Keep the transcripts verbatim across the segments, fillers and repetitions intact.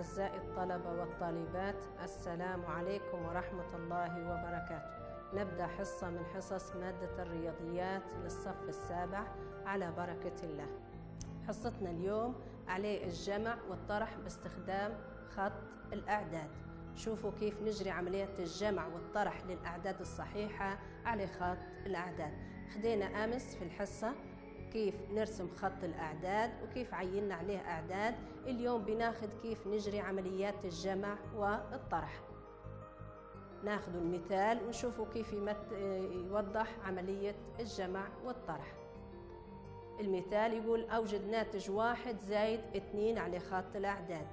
أعزائي الطلبة والطالبات، السلام عليكم ورحمة الله وبركاته. نبدأ حصة من حصص مادة الرياضيات للصف السابع على بركة الله. حصتنا اليوم عليه الجمع والطرح باستخدام خط الأعداد. شوفوا كيف نجري عملية الجمع والطرح للأعداد الصحيحة على خط الأعداد. خدينا أمس في الحصة كيف نرسم خط الأعداد وكيف عينا عليه أعداد. اليوم بناخد كيف نجري عمليات الجمع والطرح. ناخد المثال ونشوفوا كيف يوضح عملية الجمع والطرح. المثال يقول أوجد ناتج واحد زائد اثنين على خط الأعداد.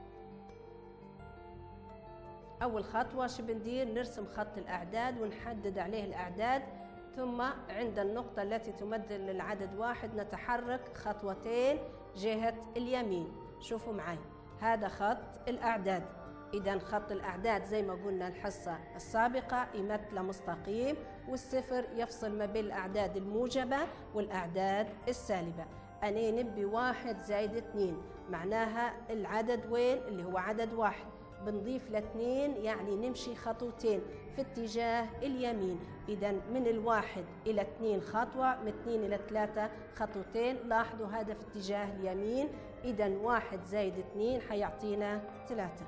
أول خطوة شو بندير؟ نرسم خط الأعداد ونحدد عليه الأعداد، ثم عند النقطة التي تمثل العدد واحد نتحرك خطوتين جهة اليمين. شوفوا معي، هذا خط الأعداد. إذا خط الأعداد زي ما قلنا الحصة السابقة يمثل مستقيم، والصفر يفصل ما بين الأعداد الموجبة والأعداد السالبة. أنا نبي واحد زائد اثنين، معناها العدد وين؟ اللي هو عدد واحد. بنضيف لاثنين يعني نمشي خطوتين في اتجاه اليمين. إذا من الواحد إلى اثنين خطوة، من اثنين إلى ثلاثة خطوتين. لاحظوا هذا في اتجاه اليمين. إذا واحد زائد اثنين حيعطينا ثلاثة.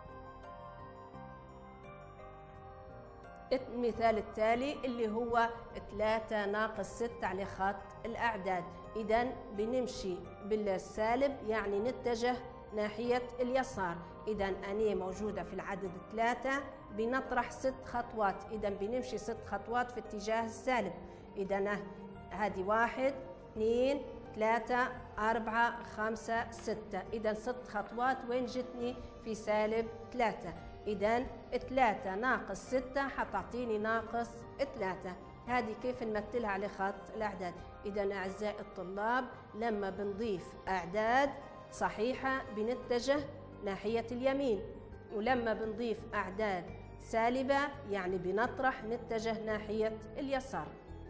المثال التالي اللي هو ثلاثة ناقص ستة على خط الأعداد. إذا بنمشي بالسالب يعني نتجه ناحية اليسار. إذا أنا موجودة في العدد ثلاثة، بنطرح ست خطوات. إذا بنمشي ست خطوات في اتجاه السالب. إذا هذه واحد اثنين ثلاثة أربعة خمسة ستة. إذا ست خطوات وين جتني؟ في سالب ثلاثة. إذا ثلاثة ناقص ستة حتعطيني ناقص ثلاثة. هذه كيف نمثلها على خط الأعداد. إذا أعزائي الطلاب لما بنضيف أعداد صحيحة بنتجه ناحية اليمين، ولما بنضيف أعداد سالبة يعني بنطرح نتجه ناحية اليسار.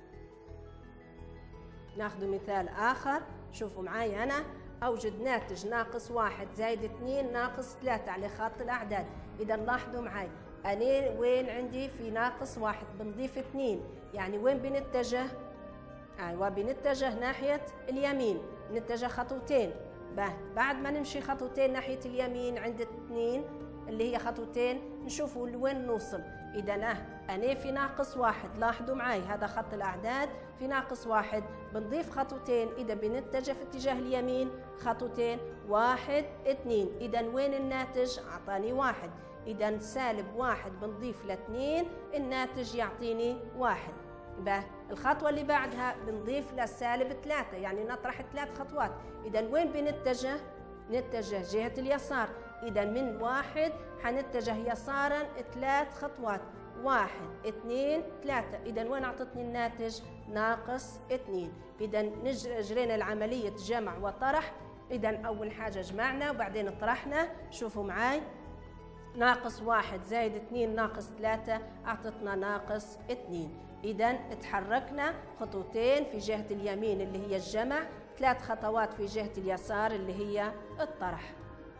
ناخذ مثال آخر. شوفوا معي أنا، أوجد ناتج ناقص واحد زائد اثنين ناقص ثلاثة على خط الأعداد. إذا لاحظوا معي أنا وين عندي؟ في ناقص واحد، بنضيف اثنين يعني وين بنتجه؟ أيوة بنتجه ناحية اليمين، نتجه خطوتين. بعد ما نمشي خطوتين ناحية اليمين عند اثنين اللي هي خطوتين نشوفوا لوين نوصل. إذا أه أنا في ناقص واحد. لاحظوا معي هذا خط الأعداد في ناقص واحد، بنضيف خطوتين. إذا بنتجه في اتجاه اليمين خطوتين، واحد اثنين. إذا وين الناتج؟ أعطاني واحد. إذا سالب واحد بنضيف لاثنين، الناتج يعطيني واحد. به الخطوة اللي بعدها بنضيف للسالب ثلاثة يعني نطرح ثلاث خطوات. إذا وين بنتجه؟ نتجه جهة اليسار. إذا من واحد حنتجه يسارا ثلاث خطوات، واحد اثنين ثلاثة. إذا وين أعطتني الناتج؟ ناقص اثنين. إذا جرينا العملية جمع وطرح. إذا أول حاجة جمعنا وبعدين طرحنا. شوفوا معاي، ناقص واحد زائد اثنين ناقص ثلاثة أعطتنا ناقص اثنين. إذا تحركنا خطوتين في جهة اليمين اللي هي الجمع، ثلاث خطوات في جهة اليسار اللي هي الطرح.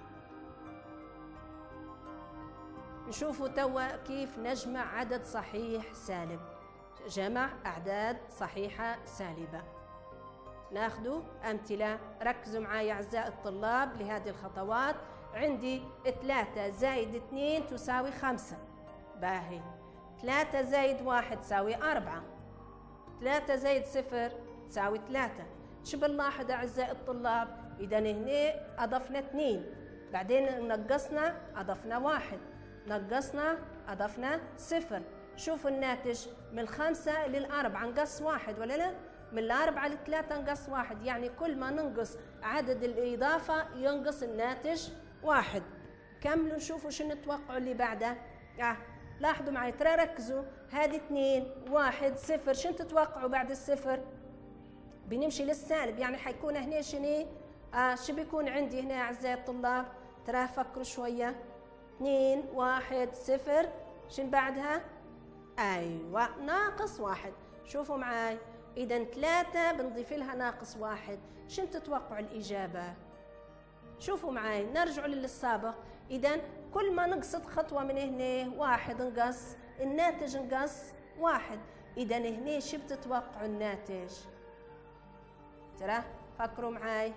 نشوفوا توا كيف نجمع عدد صحيح سالب. جمع أعداد صحيحة سالبة. ناخذ أمثلة. ركزوا معي أعزائي الطلاب لهذه الخطوات. عندي ثلاثة زائد اثنين تساوي خمسة. باهي. ثلاثة زائد واحد تساوي أربعة. ثلاثة زائد صفر تساوي ثلاثة. شو بنلاحظ أعزائي الطلاب؟ إذا هنا أضفنا اثنين، بعدين نقصنا أضفنا واحد، نقصنا أضفنا صفر. شوفوا الناتج من الخمسة للأربعة نقص واحد ولا لا؟ من الأربعة للثلاثة نقص واحد، يعني كل ما ننقص عدد الإضافة ينقص الناتج واحد. كملوا نشوفوا شو نتوقعوا اللي بعده. آه. لاحظوا معي، ترى ركزوا، هذه اثنين واحد صفر. شو تتوقعوا بعد الصفر؟ بنمشي للسالب، يعني حيكون هنا شنو؟ آه شو بيكون عندي هنا أعزائي الطلاب؟ ترى فكروا شوية. اثنين واحد صفر، شو بعدها؟ أيوة ناقص واحد. شوفوا معي، إذا ثلاثة بنضيف لها ناقص واحد. شو تتوقعوا الإجابة؟ شوفوا معي، نرجع للسابق. إذا كل ما نقصت خطوة من هنا واحد نقص، الناتج نقص واحد. إذا هنا شو بتتوقعوا الناتج؟ ترى فكروا معاي.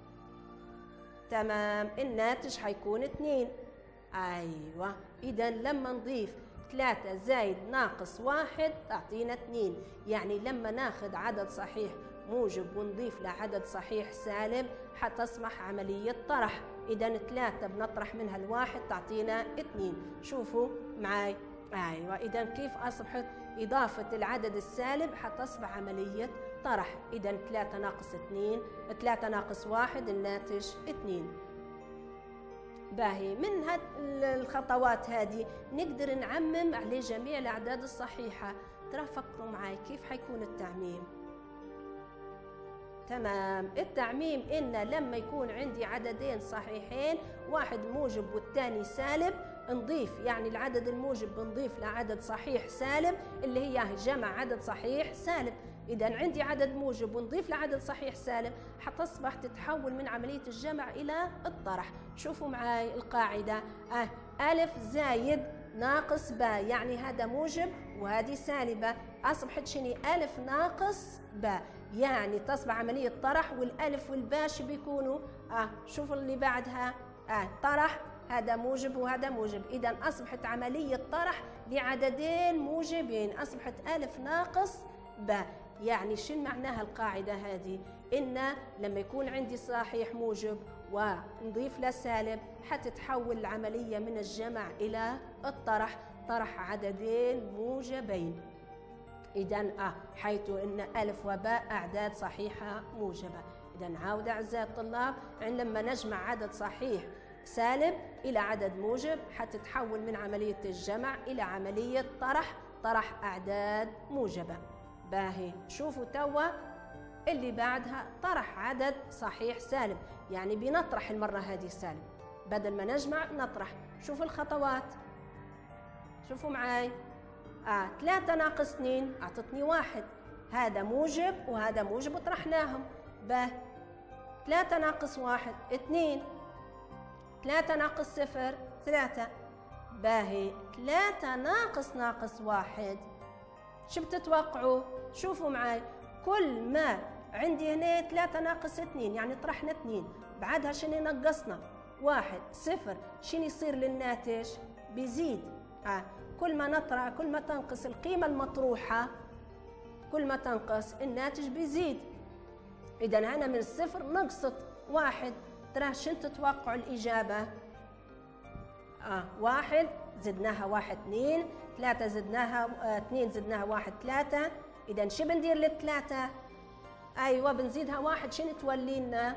تمام، الناتج حيكون اثنين. أيوة، إذا لما نضيف ثلاثة زائد ناقص واحد تعطينا اثنين، يعني لما ناخذ عدد صحيح موجب ونضيف له عدد صحيح سالب حتصبح عملية طرح. إذا ثلاثة بنطرح منها الواحد تعطينا اثنين. شوفوا معاي. أيوة، إذا كيف أصبحت إضافة العدد السالب حتصبح عملية طرح. إذا ثلاثة ناقص اثنين، ثلاثة ناقص واحد الناتج اثنين. باهي، من هاد الخطوات هذه نقدر نعمم على جميع الأعداد الصحيحة. ترى فكروا معاي كيف حيكون التعميم. تمام، التعميم إن لما يكون عندي عددين صحيحين، واحد موجب والثاني سالب، نضيف يعني العدد الموجب بنضيف لعدد صحيح سالب اللي هي جمع عدد صحيح سالب. إذا عندي عدد موجب ونضيف لعدد صحيح سالب حتصبح تتحول من عملية الجمع إلى الطرح. شوفوا معاي القاعدة. آه ألف زايد ناقص باء، يعني هذا موجب وهذه سالبة، أصبحت شني ألف ناقص باء، يعني تصبح عملية طرح، والألف والباء شو بيكونوا؟ آه شوفوا اللي بعدها. آه طرح، هذا موجب وهذا موجب، إذا أصبحت عملية طرح لعددين موجبين، أصبحت ألف ناقص باء. يعني شو معناها القاعدة هذه؟ إن لما يكون عندي صحيح موجب ونضيف له سالب حتتحول العملية من الجمع إلى الطرح، طرح عددين موجبين. إذا آه حيث إن ألف وباء أعداد صحيحة موجبة. إذا نعاود أعزائي الطلاب، لما نجمع عدد صحيح سالب إلى عدد موجب حتتحول من عملية الجمع إلى عملية طرح، طرح أعداد موجبة. باهي، شوفوا توا اللي بعدها طرح عدد صحيح سالب، يعني بنطرح المرة هذه سالب، بدل ما نجمع نطرح. شوفوا الخطوات، شوفوا معاي. آه ثلاثة ناقص اثنين أعطتني واحد، هذا موجب وهذا موجب وطرحناهم. باه، ثلاثة ناقص واحد اثنين، ثلاثة ناقص صفر ثلاثة. باهي، ثلاثة ناقص ناقص واحد شو بتتوقعوا؟ شوفوا معاي، كل ما عندي هنا ثلاثة ناقص اثنين يعني طرحنا اثنين، بعدها شنو نقصنا؟ واحد. صفر شنو يصير للناتج؟ بيزيد. آه. كل ما نطرح كل ما تنقص القيمة المطروحة، كل ما تنقص الناتج بيزيد. إذا أنا من الصفر نقصت واحد، ترى شنو تتوقعوا الإجابة؟ آه واحد زدناها واحد اثنين، ثلاثة زدناها آه اثنين زدناها واحد ثلاثة. إذا شو بندير للثلاثة؟ أيوة بنزيدها واحد، شنو تولي لنا؟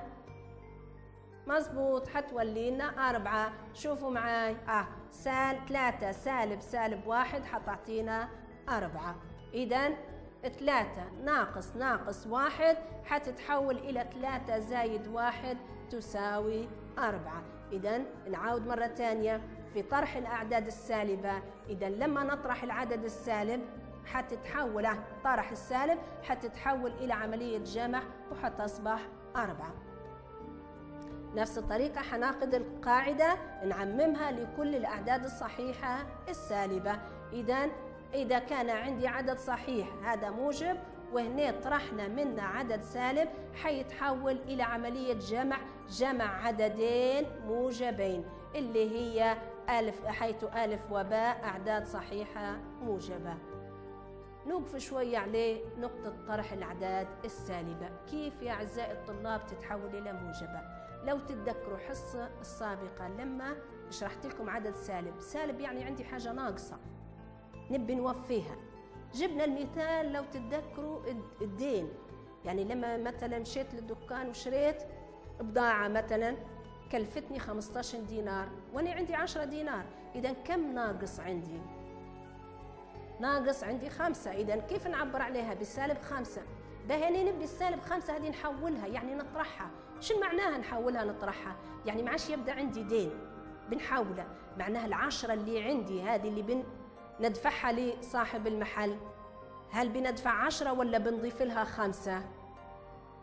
مزبوط، حتولي لنا أربعة. شوفوا معاي، آه سال ثلاثة سالب سالب واحد حتعطينا أربعة. إذا ثلاثة ناقص ناقص واحد حتتحول إلى ثلاثة زايد واحد تساوي أربعة. إذا نعاود مرة ثانية في طرح الأعداد السالبة، إذا لما نطرح العدد السالب حتتحول طرح السالب حتتحول إلى عملية جمع وحتصبح أربعة. نفس الطريقة حناخذ القاعدة نعممها لكل الأعداد الصحيحة السالبة. إذا إذا كان عندي عدد صحيح هذا موجب وهنا طرحنا منه عدد سالب حيتحول إلى عملية جمع، جمع عددين موجبين اللي هي ألف، حيث ألف وباء أعداد صحيحة موجبة. نوقف شوي عليه نقطة طرح الأعداد السالبة، كيف يا أعزائي الطلاب تتحول إلى موجبة؟ لو تتذكروا حصة السابقة لما شرحت لكم عدد سالب، سالب يعني عندي حاجة ناقصة نبي نوفيها. جبنا المثال لو تتذكروا الدين، يعني لما مثلا مشيت للدكان وشريت بضاعة مثلا كلفتني خمسة عشر دينار وأنا عندي عشرة دينار، إذا كم ناقص عندي؟ ناقص عندي خمسة. إذا كيف نعبر عليها؟ بالسالب خمسة. بهني نبدي السالب خمسة هذه نحولها يعني نطرحها. شو معناها نحولها نطرحها؟ يعني ما عادش يبدأ عندي دين بنحوله، معناها العشرة اللي عندي هذه اللي بن ندفعها لصاحب المحل، هل بندفع عشرة ولا بنضيف لها خمسة؟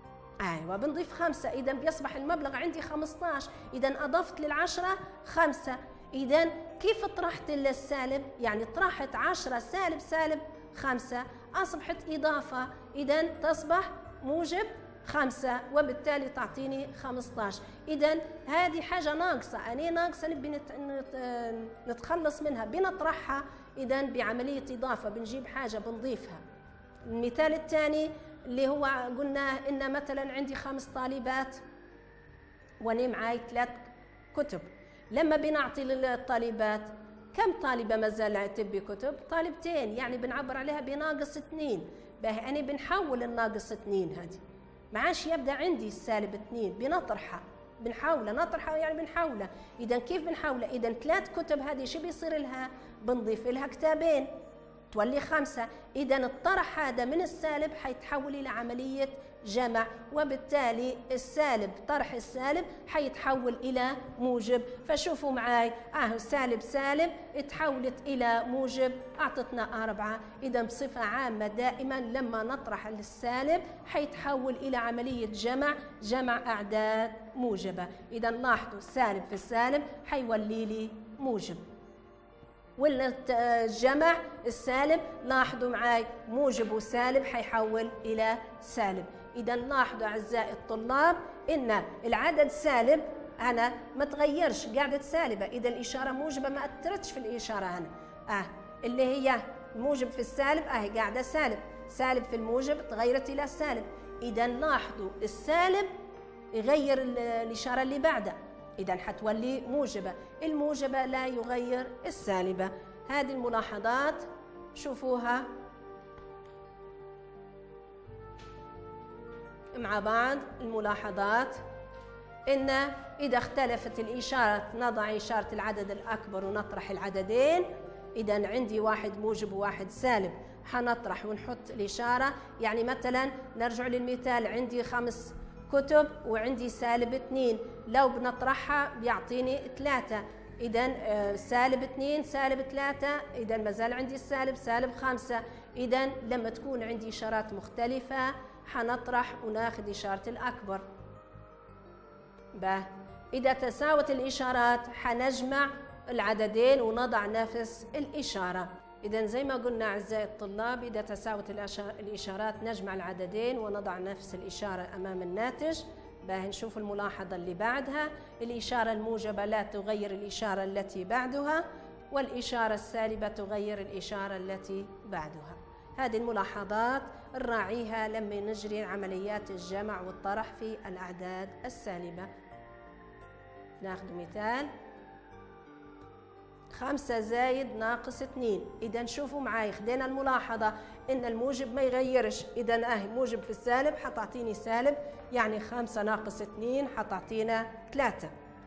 ايوه بنضيف خمسة، إذا بيصبح المبلغ عندي خمسة عشر، إذا أضفت للعشرة خمسة. إذا كيف طرحت السالب؟ يعني طرحت عشرة سالب سالب خمسة، أصبحت إضافة، إذا تصبح موجب خمسة، وبالتالي تعطيني خمسة عشر. إذا هذه حاجة ناقصة، أنا ناقصة نبي نتخلص منها، بنطرحها إذا بعملية إضافة، بنجيب حاجة بنضيفها. المثال الثاني اللي هو قلنا إن مثلا عندي خمس طالبات وأنا معاي ثلاث كتب، لما بنعطي للطالبات كم طالبة ما زال تبي كتب؟ طالبتين، يعني بنعبر عليها بناقص اثنين. باهي أنا بنحول الناقص اثنين هذه، ما عادش يبدأ عندي السالب اثنين، بنطرحها، بنحاولها نطرحها يعني بنحاولها. إذا كيف بنحاولها؟ إذا ثلاث كتب هذه شو بيصير لها؟ بنضيف لها كتابين تولي خمسة. إذا الطرح هذا من السالب حيتحول إلى عملية جمع، وبالتالي السالب طرح السالب حيتحول إلى موجب. فشوفوا معاي، آه سالب سالب اتحولت إلى موجب، أعطتنا أربعة. إذا بصفة عامة دائما لما نطرح السالب حيتحول إلى عملية جمع، جمع أعداد موجبة. إذا لاحظوا السالب في السالب حيولي لي موجب. ولا الجمع السالب، لاحظوا معاي موجب وسالب حيحول إلى سالب. إذا لاحظوا أعزائي الطلاب إن العدد سالب أنا ما تغيرش، قاعدة سالبة، إذا الإشارة موجبة ما أثرتش في الإشارة هنا. آه اللي هي موجب في السالب أهي قاعدة سالب، سالب في الموجب تغيرت إلى سالب. إذا لاحظوا السالب يغير الإشارة اللي بعدها، إذا حتولي موجبة، الموجبة لا يغير السالبة. هذه الملاحظات شوفوها مع بعض. الملاحظات إن إذا اختلفت الإشارة نضع إشارة العدد الأكبر ونطرح العددين. إذا عندي واحد موجب وواحد سالب، حنطرح ونحط الإشارة. يعني مثلا نرجع للمثال، عندي خمس كتب وعندي سالب اثنين، لو بنطرحها بيعطيني ثلاثة. إذا سالب اثنين سالب ثلاثة، إذا ما زال عندي السالب سالب خمسة. إذا لما تكون عندي إشارات مختلفة حنطرح وناخذ إشارة الأكبر. به إذا تساوت الإشارات حنجمع العددين ونضع نفس الإشارة. إذا زي ما قلنا أعزائي الطلاب، إذا تساوت الإشارات نجمع العددين ونضع نفس الإشارة أمام الناتج. باهي نشوف الملاحظة اللي بعدها، الإشارة الموجبة لا تغير الإشارة التي بعدها، والإشارة السالبة تغير الإشارة التي بعدها. هذه الملاحظات نراعيها لما نجري عمليات الجمع والطرح في الأعداد السالبة. ناخذ مثال، خمسة زايد ناقص اثنين. إذا شوفوا معاي خدينا الملاحظة إن الموجب ما يغيرش، إذا أهي موجب في السالب حتعطيني سالب، يعني خمسة ناقص اثنين حتعطينا ثلاثة.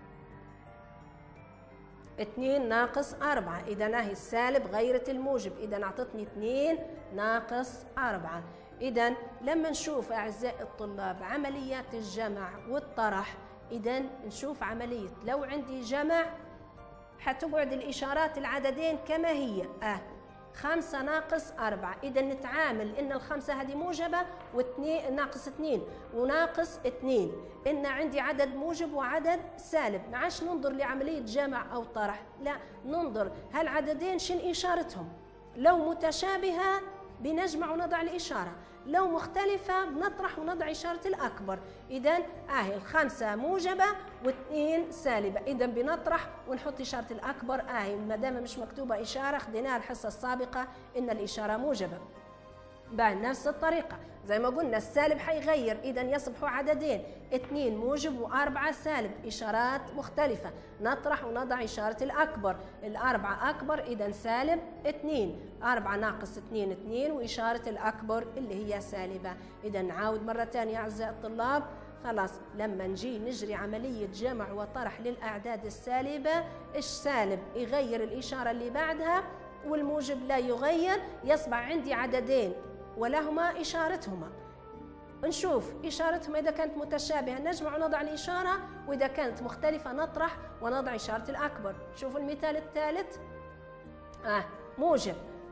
اثنين ناقص أربعة، إذا أهي السالب غيرت الموجب، إذا أعطتني اثنين ناقص أربعة. إذا لما نشوف أعزائي الطلاب عمليات الجمع والطرح، إذا نشوف عملية لو عندي جمع حتقعد الإشارات العددين كما هي، آه خمسة ناقص أربعة. إذا نتعامل إن الخمسة هذه موجبة واثنين ناقص اثنين وناقص اثنين، إن عندي عدد موجب وعدد سالب. ما عادش ننظر لعملية جمع أو طرح، لا ننظر هالعددين شن إشارتهم. لو متشابهة بنجمع ونضع الإشارة، لو مختلفة بنطرح ونضع إشارة الأكبر. إذا آهي الخمسة موجبة واثنين سالبة، إذا بنطرح ونحط إشارة الأكبر. آهي ما دام مش مكتوبة إشارة خديناها الحصة السابقة إن الإشارة موجبة. بعد نفس الطريقة زي ما قلنا السالب حيغير، إذا يصبحوا عددين، اثنين موجب وأربعة سالب، إشارات مختلفة، نطرح ونضع إشارة الأكبر. الأربعة أكبر إذا سالب اثنين، أربعة ناقص اثنين اثنين، وإشارة الأكبر اللي هي سالبة. إذا نعاود مرة ثانية أعزائي الطلاب، خلاص لما نجي نجري عملية جمع وطرح للأعداد السالبة، السالب يغير الإشارة اللي بعدها والموجب لا يغير، يصبح عندي عددين ولهما إشارتهما. نشوف إشارتهما إذا كانت متشابهة نجمع ونضع الإشارة، وإذا كانت مختلفة نطرح ونضع إشارة الأكبر. شوفوا المثال الثالث، آه موجب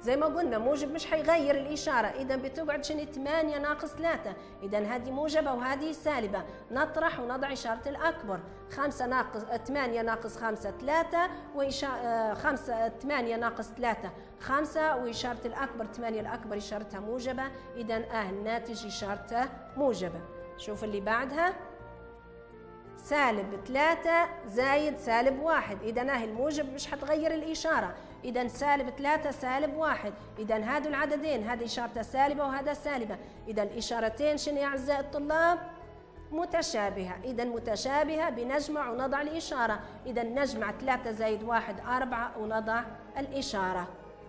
زي ما قلنا موجب مش حيغير الإشارة، إذا بتقعد شنو ثمانية ناقص ثلاثة، إذا هذه موجبة وهذه سالبة، نطرح ونضع إشارة الأكبر. خمسة ناقص ثمانية ناقص خمسة ثلاثة، وإشارة خمسة ثمانية ناقص ثلاثة خمسة، وإشارة الأكبر ثمانية الأكبر إشارتها موجبة، إذا آه الناتج إشارته موجبة. شوف اللي بعدها سالب ثلاثة زايد سالب واحد، إذا آه الموجب مش حتغير الإشارة، إذا سالب ثلاثة سالب واحد، إذا هادو العددين هذه إشارتها سالبة وهذا سالبة، إذا الإشارتين شنو يا أعزائي الطلاب؟ متشابهة، إذا متشابهة بنجمع ونضع الإشارة، إذا نجمع ثلاثة زايد واحد أربعة ونضع الإشارة.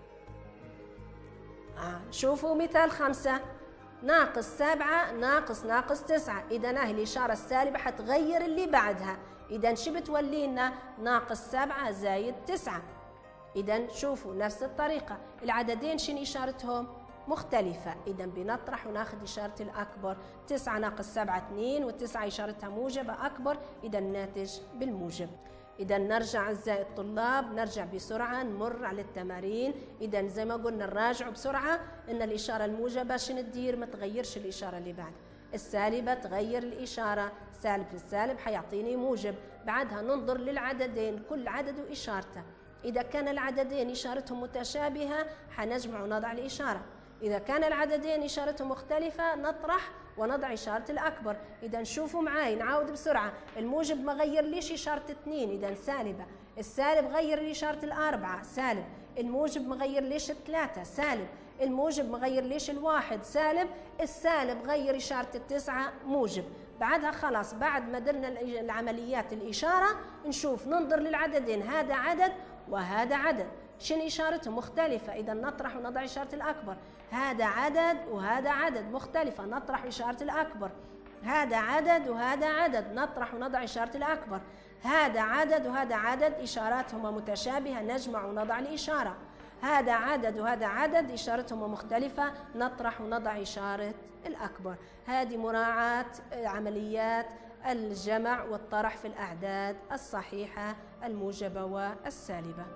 آه شوفوا مثال خمسة، ناقص سبعة ناقص ناقص تسعة، إذا هاي الإشارة السالبة حتغير اللي بعدها، إذا شو بتولي لنا؟ ناقص سبعة زايد تسعة. إذا شوفوا نفس الطريقة العددين شنو إشارتهم؟ مختلفة، إذا بنطرح وناخذ إشارة الأكبر. تسعة ناقص سبعة اثنين، والتسعة إشارتها موجبة أكبر، إذا الناتج بالموجب. إذا نرجع أعزائي الطلاب، نرجع بسرعة نمر على التمارين. إذا زي ما قلنا نراجع بسرعة إن الإشارة الموجبة شنو تدير؟ ما تغيرش الإشارة اللي بعد. السالبة تغير الإشارة، سالب في السالب حيعطيني موجب. بعدها ننظر للعددين كل عدد وإشارته، إذا كان العددين إشارتهم متشابهة حنجمع ونضع الإشارة، إذا كان العددين إشارتهم مختلفة نطرح ونضع إشارة الأكبر. إذا شوفوا معي نعاود بسرعة، الموجب ما غير ليش إشارة اثنين، إذا سالبة. السالب غير لي إشارة الأربعة، سالب. الموجب ما غير ليش الثلاثة، سالب. الموجب ما غير ليش الواحد، سالب. السالب غير إشارة التسعة، موجب. بعدها خلاص بعد ما درنا العمليات الإشارة نشوف ننظر للعددين، هذا عدد وهذا عدد شنو إشارتهم؟ مختلفة، إذا نطرح ونضع إشارة الأكبر. هذا عدد وهذا عدد مختلفة، نطرح إشارة الأكبر. هذا عدد وهذا عدد، نطرح ونضع إشارة الأكبر. هذا عدد وهذا عدد إشاراتهما متشابهة، نجمع ونضع الإشارة. هذا عدد وهذا عدد إشارتهما مختلفة، نطرح ونضع إشارة الأكبر. هذه مراعاة عمليات الجمع والطرح في الأعداد الصحيحة الموجبة والسالبة.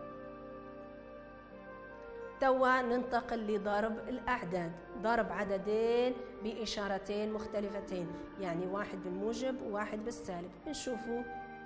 توا ننتقل لضرب الأعداد، ضرب عددين بإشارتين مختلفتين، يعني واحد بالموجب وواحد بالسالب. نشوفوا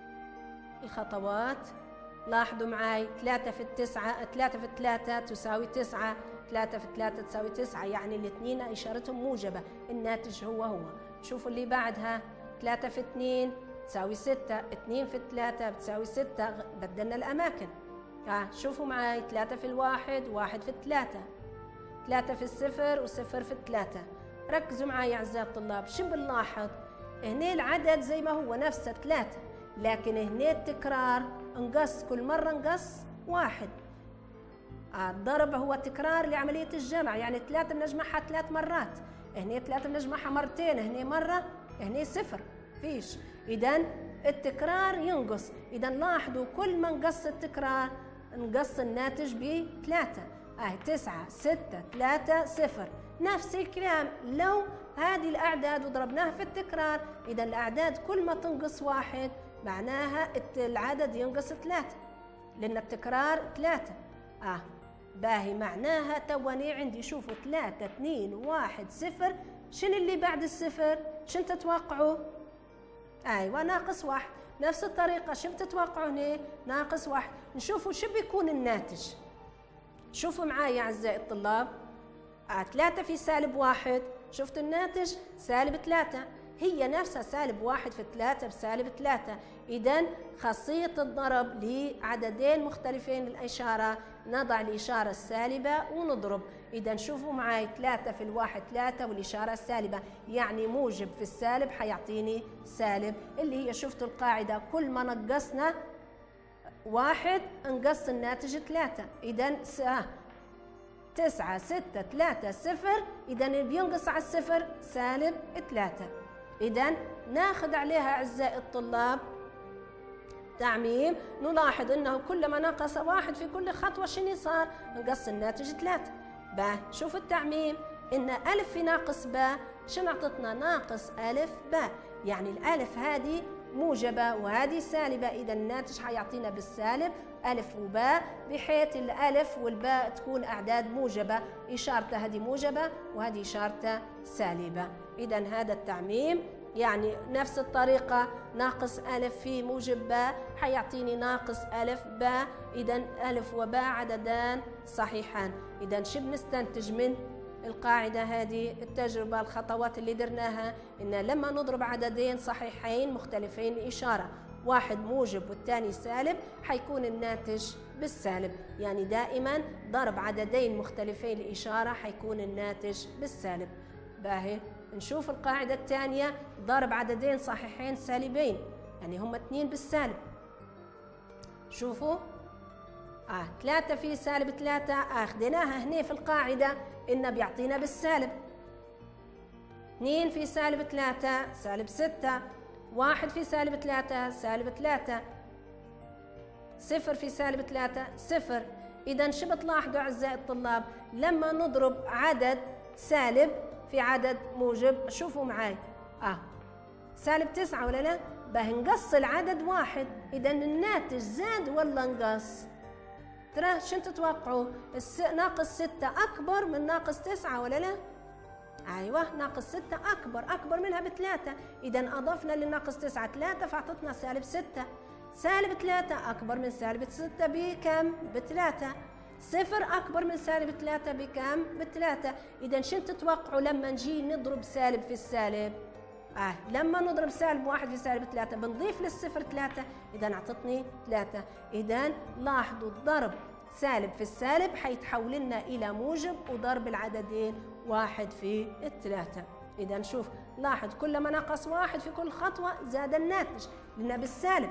الخطوات، لاحظوا معي ثلاثة في التسعة، ثلاثة في ثلاثة تساوي تسعة، ثلاثة في ثلاثة تساوي تسعة، يعني الاثنين إشارتهم موجبة، الناتج هو هو. شوفوا اللي بعدها، ثلاثة في اثنين تساوي ستة، اثنين في ثلاثة بتساوي ستة، بدلنا الأماكن. آه شوفوا معي ثلاثة في الواحد، واحد في الثلاثة، ثلاثة في الصفر وصفر في الثلاثة. ركزوا معي يا أعزائي الطلاب، شو بنلاحظ؟ هنا العدد زي ما هو نفسه ثلاثة، لكن هنا التكرار انقص، كل مرة انقص واحد. آه الضرب هو تكرار لعملية الجمع، يعني ثلاثة بنجمعها ثلاث مرات، هنا ثلاثة بنجمعها مرتين، هنا مرة، هنا صفر، فيش. إذا التكرار ينقص، إذا لاحظوا كل ما انقص التكرار انقص الناتج بثلاثة. آه تسعة ستة ثلاثة صفر، نفس الكلام لو هذه الأعداد وضربناها في التكرار، إذا الأعداد كل ما تنقص واحد معناها العدد ينقص ثلاثة، لأن التكرار ثلاثة. آه باهي معناها تواني عندي شوفوا ثلاثة اثنين واحد صفر، شنو اللي بعد الصفر؟ شنو تتوقعوا؟ أيوة ناقص واحد. نفس الطريقة شو بتتوقعوا هنا؟ ناقص واحد. نشوفوا شو بيكون الناتج. شوفوا معايا يا أعزائي الطلاب، آه ثلاثة في سالب واحد، شفتوا الناتج؟ سالب ثلاثة، هي نفسها سالب واحد في ثلاثة بسالب ثلاثة. إذا خاصية الضرب لعددين مختلفين الإشارة، نضع الإشارة السالبة ونضرب. إذا شوفوا معي ثلاثة في الواحد ثلاثة والإشارة السالبة، يعني موجب في السالب حيعطيني سالب، اللي هي شفتوا القاعدة كل ما نقصنا واحد انقص الناتج ثلاثة. إذا تسعة ستة ثلاثة صفر، إذا بينقص على الصفر سالب ثلاثة. إذا ناخذ عليها أعزائي الطلاب تعميم، نلاحظ أنه كلما نقص واحد في كل خطوة شنو صار؟ نقص الناتج ثلاثة. باء شوف التعميم، إن ألف في ناقص باء شنو أعطتنا؟ ناقص ألف باء، يعني الألف هذه موجبة وهذه سالبة، إذا الناتج حيعطينا بالسالب ألف وباء، بحيث الألف والباء تكون أعداد موجبة، إشارته هذه موجبة وهذه إشارته سالبة. إذا هذا التعميم يعني نفس الطريقة، ناقص ألف في موجب باء حيعطيني ناقص ألف باء، إذا ألف وباء عددان صحيحان. إذا شو بنستنتج من القاعدة هذه؟ التجربة الخطوات اللي درناها، إن لما نضرب عددين صحيحين مختلفين الإشارة، واحد موجب والثاني سالب، حيكون الناتج بالسالب. يعني دائما ضرب عددين مختلفين الإشارة حيكون الناتج بالسالب. باهي نشوف القاعدة الثانية، ضرب عددين صحيحين سالبين، يعني هم اثنين بالسالب. شوفوا آه ثلاثة في سالب ثلاثة، أخذناها هنا في القاعدة إنه بيعطينا بالسالب. اثنين في سالب ثلاثة سالب ستة، واحد في سالب ثلاثة سالب ثلاثة، صفر في سالب ثلاثة صفر. إذا شو بتلاحظوا أعزائي الطلاب؟ لما نضرب عدد سالب في عدد موجب، شوفوا معي آه سالب تسعة ولا لا؟ بنقص العدد واحد، إذا الناتج زاد ولا انقص؟ ترى شو تتوقعوا؟ الس... ناقص ستة أكبر من ناقص تسعة ولا لا؟ أيوه ناقص ستة أكبر أكبر منها بثلاثة، إذا أضفنا للناقص تسعة ثلاثة فأعطتنا سالب ستة. سالب ثلاثة أكبر من سالب ستة بكم؟ بثلاثة. صفر أكبر من سالب ثلاثة بكم؟ بثلاثة. إذا شو تتوقعوا لما نجي نضرب سالب في السالب؟ آه لما نضرب سالب واحد في سالب ثلاثة بنضيف للصفر ثلاثة، إذا أعطتني ثلاثة. إذا لاحظوا الضرب سالب في السالب حيتحول لنا إلى موجب، وضرب العددين واحد في الثلاثة. إذا شوف لاحظ كلما نقص واحد في كل خطوة زاد الناتج، لأن بالسالب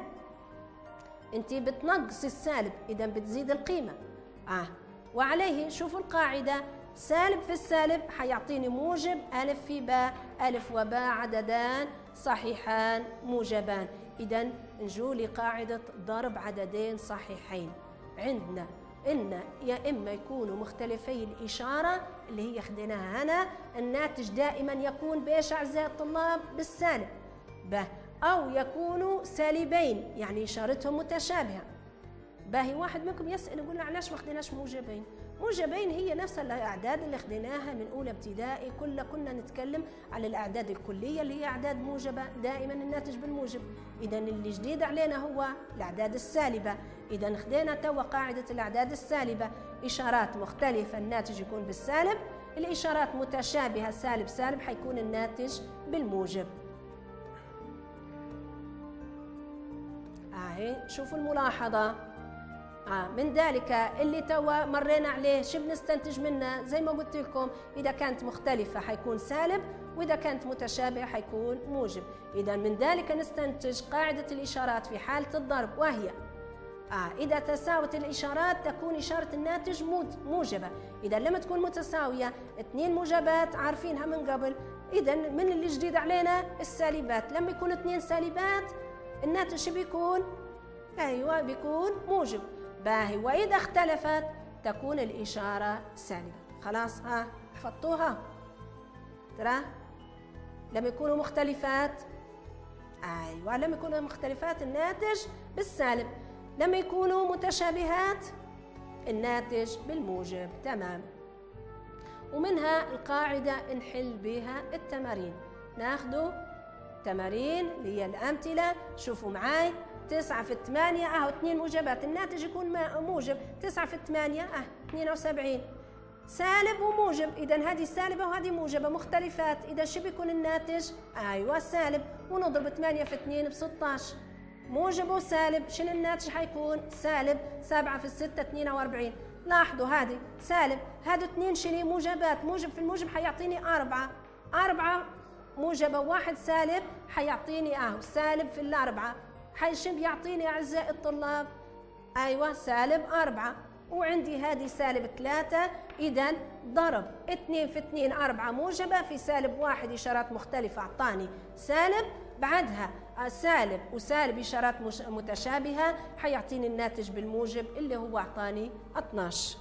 أنت بتنقص السالب إذا بتزيد القيمة. آه وعليه شوفوا القاعدة، سالب في السالب حيعطيني موجب، ألف في باء، ألف وباء عددان صحيحان موجبان. إذا نجو لقاعدة ضرب عددين صحيحين، عندنا إن يا إما يكونوا مختلفي الإشارة اللي هي خديناها هنا، الناتج دائما يكون بإيش أعزائي الطلاب؟ بالسالب. به أو يكونوا سالبين يعني إشارتهم متشابهة. باهي واحد منكم يسأل يقول له علاش ما خديناش موجبين؟ موجبين هي نفس الأعداد اللي خديناها من أولى ابتدائي، كلنا كنا نتكلم على الأعداد الكلية اللي هي أعداد موجبة، دائما الناتج بالموجب. إذا اللي جديد علينا هو الأعداد السالبة. إذا خدينا توا قاعدة الأعداد السالبة، إشارات مختلفة الناتج يكون بالسالب، الإشارات متشابهة سالب سالب حيكون الناتج بالموجب. آه شوفوا الملاحظة. آه من ذلك اللي توا مرينا عليه شو بنستنتج منه؟ زي ما قلت لكم إذا كانت مختلفة حيكون سالب، وإذا كانت متشابهة حيكون موجب. إذا من ذلك نستنتج قاعدة الإشارات في حالة الضرب، وهي آه إذا تساوت الإشارات تكون إشارة الناتج موجبة. إذا لما تكون متساوية اثنين موجبات عارفينها من قبل، إذا من اللي جديد علينا السالبات، لما يكون اثنين سالبات الناتج شو بيكون؟ أيوة بيكون موجب. باهي وإذا اختلفت تكون الإشارة سالبة. خلاص ها حفظتوها؟ ترى لما يكونوا مختلفات، أيوة لما يكونوا مختلفات الناتج بالسالب، لما يكونوا متشابهات الناتج بالموجب. تمام. ومنها القاعدة نحل بها التمارين، ناخذوا تمارين اللي هي الأمثلة. شوفوا معاي تسعة في الثمانية أهو اثنين موجبات، الناتج يكون موجب. تسعة في الثمانية أه اثنين وسبعين، سالب وموجب، إذا هذه سالبة وهذه موجبة مختلفات، إذا شو بيكون الناتج؟ أيوة سالب. ونضرب ثمانية في اثنين ب ستة عشر، موجب وسالب، شنو الناتج حيكون؟ سالب. سبعة في الستة اثنين وأربعين. لاحظوا هذه سالب، هذا اثنين شنو؟ موجبات، موجب في الموجب حيعطيني أربعة، أربعة موجبة وواحد سالب حيعطيني أهو سالب في الأربعة، حي شو بيعطيني أعزائي الطلاب؟ أيوة سالب أربعة. وعندي هذه سالب ثلاثة، إذا ضرب اثنين في اثنين أربعة موجبة في سالب واحد إشارات مختلفة أعطاني سالب، بعدها سالب وسالب إشارات متشابهة حيعطيني الناتج بالموجب اللي هو أعطاني اثناشر.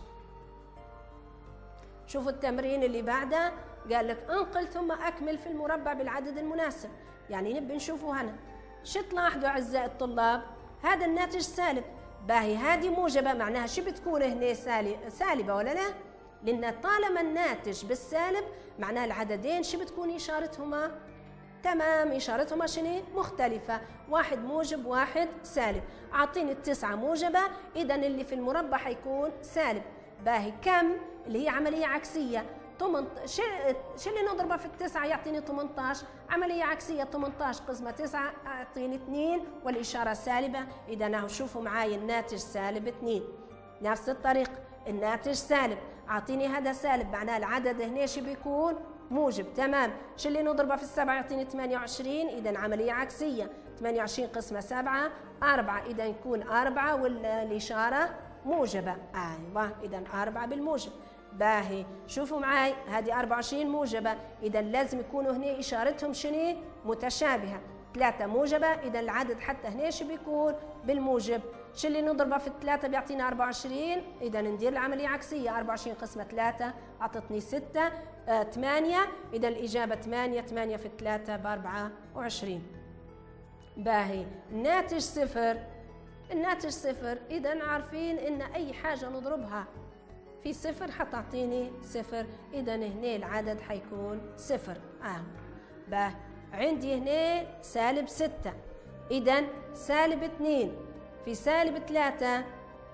شوفوا التمرين اللي بعده، قال لك انقل ثم أكمل في المربع بالعدد المناسب. يعني نبي نشوفوا هنا شو تلاحظوا أعزائي الطلاب؟ هذا الناتج سالب. باهي هذه موجبة، معناها شو بتكون هنا سالبة ولا لا؟ لأن طالما الناتج بالسالب معناها العددين شو بتكون إشارتهما؟ تمام، إشارتهما شنو؟ مختلفة، واحد موجب واحد سالب. أعطيني التسعة موجبة، إذا اللي في المربع حيكون سالب. باهي كم؟ اللي هي عملية عكسية. شو شو اللي نضربه في التسعة يعطيني ثمانية عشر؟ عملية عكسية، ثمانية عشر قسمة تسعة يعطيني اثنين والإشارة سالبة. إذا أهو شوفوا معي الناتج سالب اثنين. نفس الطريقة الناتج سالب، أعطيني هذا سالب معناه العدد هنا شو بيكون؟ موجب. تمام، شو اللي نضربه في السبعة يعطيني ثمانية وعشرين، إذا عملية عكسية، ثمانية وعشرين قسمة سبعة أربعة، إذا يكون أربعة والإشارة موجبة. أيوة، إذا أربعة بالموجب. باهي شوفوا معي هذه أربعة وعشرين موجبة، إذا لازم يكونوا هنا إشارتهم شنو؟ متشابهة. ثلاثة موجبة، إذا العدد حتى هنا شو بيكون؟ بالموجب. شو اللي نضربه في الثلاثة بيعطينا أربعة وعشرين، إذا ندير العملية عكسية، أربعة وعشرين قسمة ثلاثة أعطتني ستة، آه ثمانية، إذا الإجابة ثمانية، ثمانية في الثلاثة بأربعة وعشرين. باهي الناتج صفر، الناتج صفر، إذا عارفين إن أي حاجة نضربها في صفر حتعطيني صفر، إذا هنا العدد حيكون صفر. آه باه عندي هنا سالب ستة، إذا سالب اثنين في سالب ثلاثة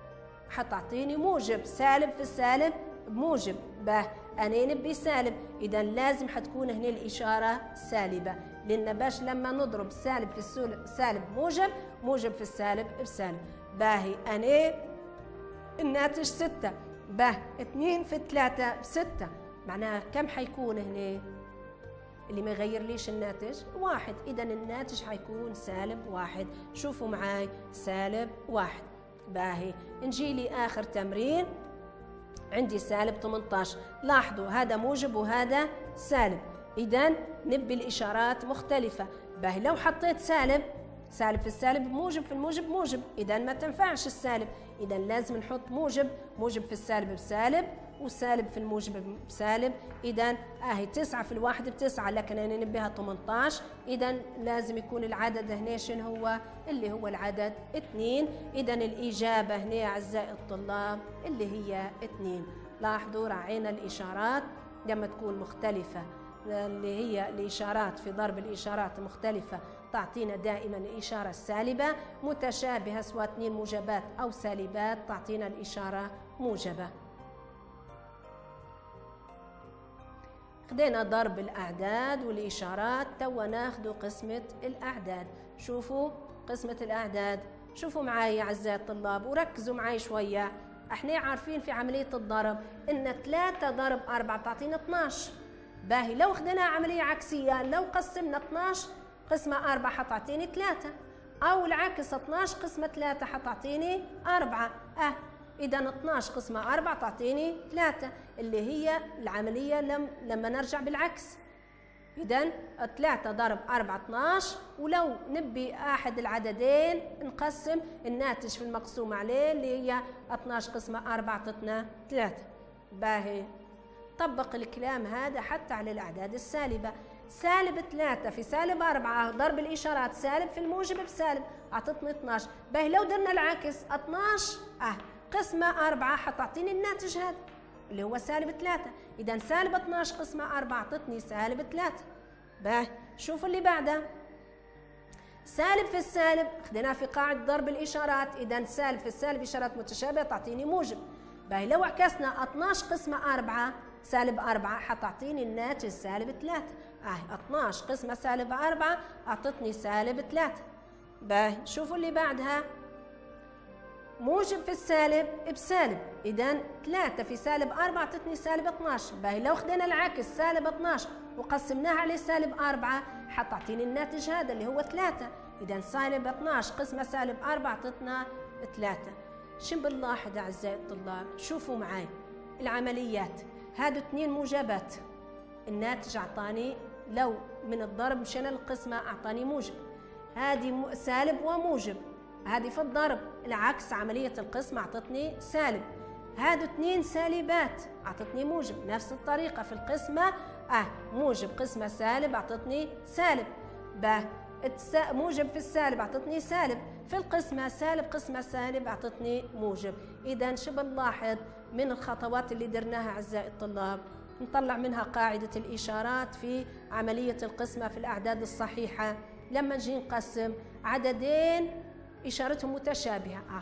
حتعطيني موجب، سالب في السالب بموجب. باه أنا نبي سالب، إذا لازم حتكون هنا الإشارة سالبة، لأن باش لما نضرب سالب في السالب موجب، موجب في السالب بسالب. باهي أنا الناتج ستة، باه اثنين في ثلاثة بستة، معناها كم حيكون هنا؟ اللي ما يغير ليش الناتج واحد، إذا الناتج حيكون سالب واحد. شوفوا معاي سالب واحد. باهي نجي لي آخر تمرين، عندي سالب ثمانية عشر، لاحظوا هذا موجب وهذا سالب، إذا نبي الإشارات مختلفة. باهي لو حطيت سالب، سالب في السالب موجب في الموجب موجب، إذا ما تنفعش السالب، إذا لازم نحط موجب، موجب في السالب بسالب وسالب في الموجب بسالب. إذا اهي تسعة في الواحد بتسعة، لكن أنا نبيها ثمانية عشر، إذا لازم يكون العدد هنا شنو هو؟ اللي هو العدد اثنين. إذا الإجابة هنا أعزائي الطلاب اللي هي اثنين. لاحظوا راعينا الإشارات لما تكون مختلفة، اللي هي الإشارات في ضرب الإشارات مختلفة تعطينا دائما الإشارة السالبة، متشابهة سواء اثنين موجبات أو سالبات تعطينا الإشارة موجبة. خدينا ضرب الأعداد والإشارات، توا ناخذ قسمة الأعداد. شوفوا قسمة الأعداد، شوفوا معي أعزائي الطلاب وركزوا معي شوية. احنا عارفين في عملية الضرب إن ثلاثة ضرب أربعة بتعطينا اثناعش. باهي لو خدنا عملية عكسية، لو قسمنا اثناعش قسمة أربعة حتعطيني ثلاثة، أو العكس اثناعش قسمة ثلاثة حتعطيني أربعة. أه إذا اثناعش قسمة أربعة تعطيني ثلاثة، اللي هي العملية لم لما نرجع بالعكس. إذا ثلاثة ضرب أربعة اثناعش، ولو نبي أحد العددين نقسم الناتج في المقسوم عليه اللي هي اثناعش قسمة أربعة تعطينا ثلاثة. باهي طبق الكلام هذا حتى على الأعداد السالبة. سالب ثلاثة في سالب أربعة، ضرب الإشارات سالب في الموجب بسالب أعطتني اثناعش. باهي لو درنا العكس اثناعش أه قسمة أربعة حتعطيني الناتج هذا اللي هو سالب ثلاثة، إذا سالب اثناعش قسمة أربعة أعطتني سالب ثلاثة. باهي شوفوا اللي بعده، سالب في السالب خدناه في قاعدة ضرب الإشارات، إذا سالب في السالب إشارات متشابهة تعطيني موجب. باهي لو عكسنا اثناعش قسمة أربعة، سالب أربعة حتعطيني الناتج سالب ثلاثة. آه اثناعش قسمة سالب أربعة أعطتني سالب ثلاثة. باهي شوفوا اللي بعدها، موجب في السالب بسالب، إذا ثلاثة في سالب أربعة أعطتني سالب اثناعش. باهي لو خدينا العكس سالب اثناعش وقسمناها على سالب أربعة حتعطيني الناتج هذا اللي هو ثلاثة، إذا سالب اثناعش قسمة سالب أربعة أعطتنا ثلاثة. شو بنلاحظ أعزائي الطلاب؟ شوفوا معي العمليات، هادو اثنين موجبات، الناتج أعطاني لو من الضرب مشينا للقسمة أعطاني موجب، هذه سالب وموجب، هذه في الضرب العكس عملية القسمة أعطتني سالب، هادو اثنين سالبات أعطتني موجب. نفس الطريقة في القسمة أه موجب قسمة سالب أعطتني سالب. به موجب في السالب أعطتني سالب، في القسمة سالب قسمة سالب أعطتني موجب. إذا شو بنلاحظ من الخطوات اللي درناها أعزائي الطلاب؟ نطلع منها قاعدة الإشارات في عملية القسمة في الأعداد الصحيحة. لما نجي نقسم عددين إشارتهم متشابهة، آه.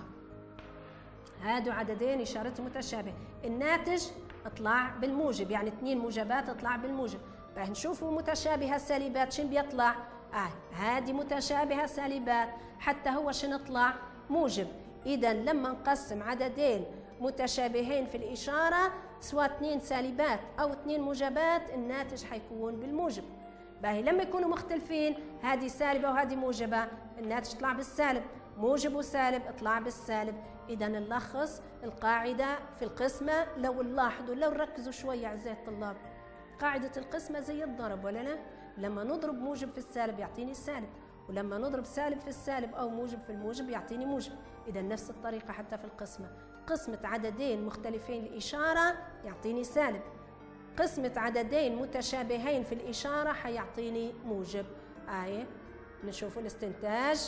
هادو عددين إشارتهم متشابهة، الناتج اطلع بالموجب، يعني اثنين موجبات اطلع بالموجب. فنشوفوا متشابهة سالبات شن بيطلع؟ آه هذه متشابهة سالبات، حتى هو شن يطلع؟ موجب. إذا لما نقسم عددين متشابهين في الإشارة سواء اثنين سالبات أو اثنين موجبات الناتج حيكون بالموجب. باهي لما يكونوا مختلفين هذه سالبة وهذه موجبة الناتج يطلع بالسالب، موجب وسالب اطلع بالسالب. إذا نلخص القاعدة في القسمة، لو نلاحظوا لو نركزوا شوية أعزائي الطلاب، قاعدة القسمة زي الضرب ولا لا؟ لما نضرب موجب في السالب يعطيني السالب، ولما نضرب سالب في السالب أو موجب في الموجب يعطيني موجب. إذا نفس الطريقة حتى في القسمة، قسمة عددين مختلفين الإشارة يعطيني سالب، قسمة عددين متشابهين في الإشارة حيعطيني موجب. آية نشوف الاستنتاج،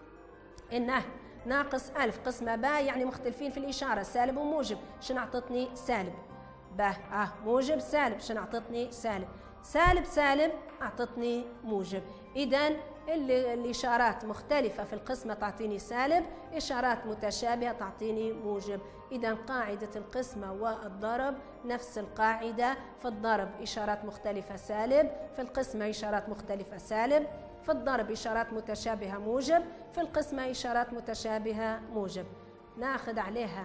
إنه ناقص ألف قسمة باء يعني مختلفين في الإشارة سالب وموجب، شنو أعطتني؟ سالب. باء آه موجب سالب شنو أعطتني؟ سالب. سالب سالب أعطتني موجب. إذا الإشارات مختلفة في القسمة تعطيني سالب، إشارات متشابهة تعطيني موجب. إذا قاعدة القسمة والضرب نفس القاعدة، في الضرب إشارات مختلفة سالب، في القسمة إشارات مختلفة سالب، في الضرب إشارات متشابهة موجب، في القسمة إشارات متشابهة موجب. ناخذ عليها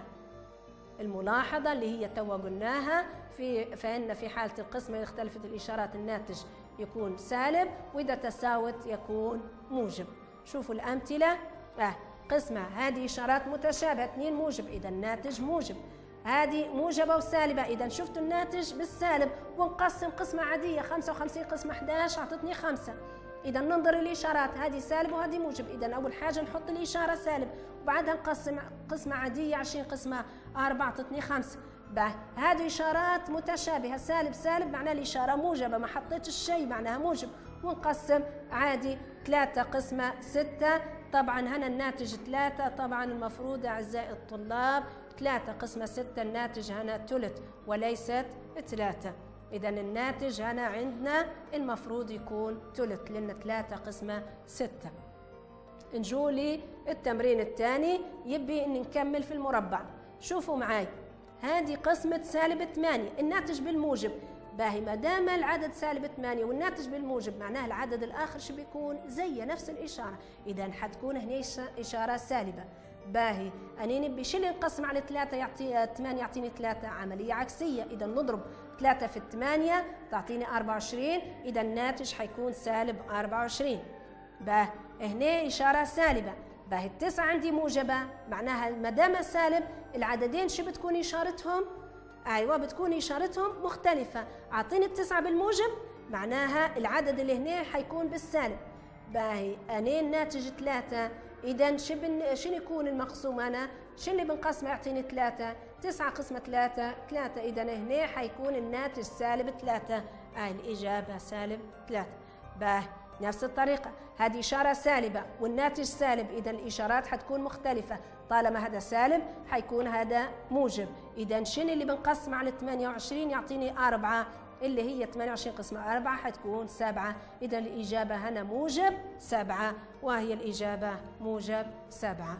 الملاحظة اللي هي توا قلناها، في فإن في حالة القسمة إذا اختلفت الإشارات الناتج يكون سالب، وإذا تساوت يكون موجب. شوفوا الأمثلة، آه قسمة هذه إشارات متشابهة اثنين موجب إذا الناتج موجب، هذه موجبة وسالبة إذا شفتوا الناتج بالسالب. ونقسم قسمة عادية خمسة وخمسين قسمة أحد عشر أعطتني خمسة. إذا ننظر الإشارات هذه سالب وهذه موجب، إذا أول حاجة نحط الإشارة سالب وبعدها نقسم قسمة عادية عشرين قسمة أربعة أعطتني خمسة. هذه إشارات متشابهة سالب سالب معناها الإشارة موجبة، ما حطيتش الشيء معناها موجب. ونقسم عادي ثلاثة قسمة ستة، طبعا هنا الناتج ثلاثة، طبعا المفروض أعزائي الطلاب ثلاثة قسمة ستة الناتج هنا ثلث وليست ثلاثة. إذا الناتج هنا عندنا المفروض يكون ثلث لأن ثلاثة قسمة ستة. نجوا لي التمرين الثاني، يبي إن نكمل في المربع. شوفوا معاي هذه قسمة سالب ثمانية الناتج بالموجب. باهي ما دام العدد سالب ثمانية والناتج بالموجب معناه العدد الآخر شو بيكون؟ زي نفس الإشارة، إذا حتكون هنا إشارة سالبة. باهي أنا نبي شو اللي نقسم على ثلاثة يعطي ثمانية يعطيني ثلاثة، عملية عكسية. إذا نضرب ثلاثة في الثمانية تعطيني أربعة وعشرين، إذا الناتج حيكون سالب أربعة وعشرين. باه هنا إشارة سالبة. باه التسعة عندي موجبة معناها ما دام سالب العددين شو بتكون إشارتهم؟ أيوة بتكون إشارتهم مختلفة. أعطيني التسعة بالموجب معناها العدد اللي هنا حيكون بالسالب. باهي أنا الناتج ثلاثة، إذا شو شنو يكون المقسوم أنا؟ شو اللي بنقسمه يعطيني ثلاثة؟ تسعة قسمة ثلاثة ثلاثة، إذا هنا حيكون الناتج سالب ثلاثة. آه الإجابة سالب ثلاثة. باه نفس الطريقة هذه إشارة سالبة والناتج سالب، إذا الإشارات حتكون مختلفة. طالما هذا سالب حيكون هذا موجب. إذا شنو اللي بنقسم على ثمانية وعشرين يعطيني أربعة، اللي هي ثمانية وعشرين قسمة أربعة حتكون سبعة. إذا الإجابة هنا موجب سبعة، وهي الإجابة موجب سبعة.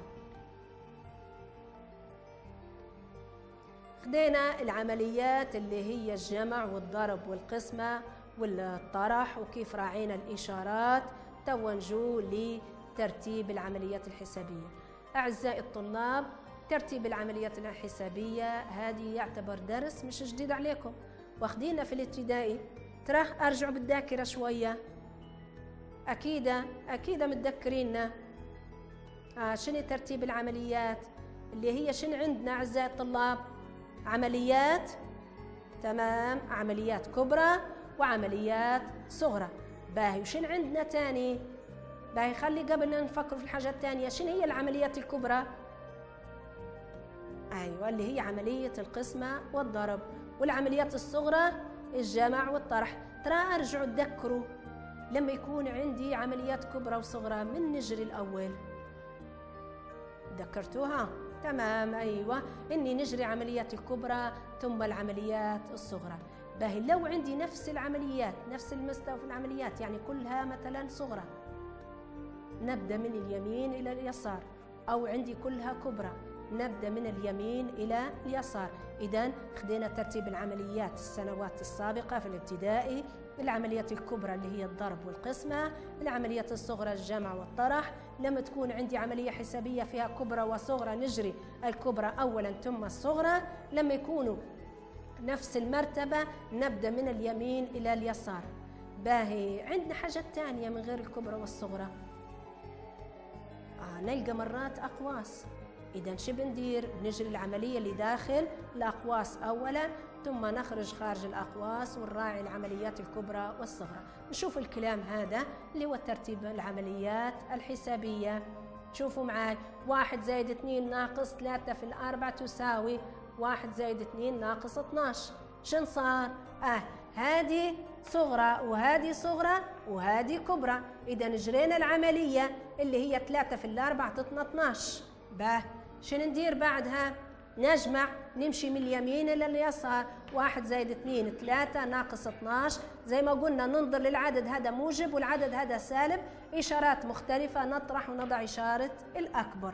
خدينا العمليات اللي هي الجمع والضرب والقسمة والطرح وكيف راعينا الإشارات. توا نجو لترتيب العمليات الحسابية. أعزائي الطلاب ترتيب العمليات الحسابية هذه يعتبر درس مش جديد عليكم، واخدينه في الابتدائي. ترى أرجعوا بالذاكرة شوية، أكيد أكيد متذكريننا. آه شنو ترتيب العمليات اللي هي شنو عندنا أعزائي الطلاب؟ عمليات، تمام، عمليات كبرى وعمليات صغرى. باهي وشن عندنا تاني؟ باهي خلي قبل نفكر في الحاجة الثانية، شنو هي العمليات الكبرى؟ أيوة اللي هي عملية القسمة والضرب، والعمليات الصغرى الجمع والطرح. ترى أرجعوا تذكروا لما يكون عندي عمليات كبرى وصغرى من نجري الأول؟ ذكرتوها؟ تمام، أيوة، إني نجري عمليات الكبرى ثم العمليات الصغرى. باهي لو عندي نفس العمليات، نفس المستوى في العمليات، يعني كلها مثلا صغرى، نبدأ من اليمين إلى اليسار، أو عندي كلها كبرى، نبدأ من اليمين إلى اليسار. إذن خدينا ترتيب العمليات السنوات السابقة في الابتدائي، العمليات الكبرى اللي هي الضرب والقسمة، العمليات الصغرى الجمع والطرح. لما تكون عندي عملية حسابية فيها كبرى وصغرى نجري الكبرى أولا ثم الصغرى. لما يكونوا نفس المرتبة نبدأ من اليمين إلى اليسار. باهي عندنا حاجة تانية من غير الكبرى والصغرى، آه نلقى مرات أقواس. إذا شو بندير؟ نجري العملية اللي داخل الأقواس أولا ثم نخرج خارج الأقواس ونراعي العمليات الكبرى والصغرى. نشوف الكلام هذا اللي هو ترتيب العمليات الحسابية. شوفوا معاي، واحد زائد اثنين ناقص ثلاثة في الأربعة تساوي واحد زائد اثنين ناقص اثناش. شن صار؟ آه هذه صغرى وهذه صغرى وهذه كبرى. إذا جرينا العملية اللي هي ثلاثة في الأربعة تعطينا اثناش. باه شنو ندير بعدها؟ نجمع، نمشي من اليمين إلى اليسار. واحد زائد اثنين ثلاثة ناقص اثناش. زي ما قلنا ننظر للعدد هذا موجب والعدد هذا سالب، إشارات مختلفة، نطرح ونضع إشارة الأكبر.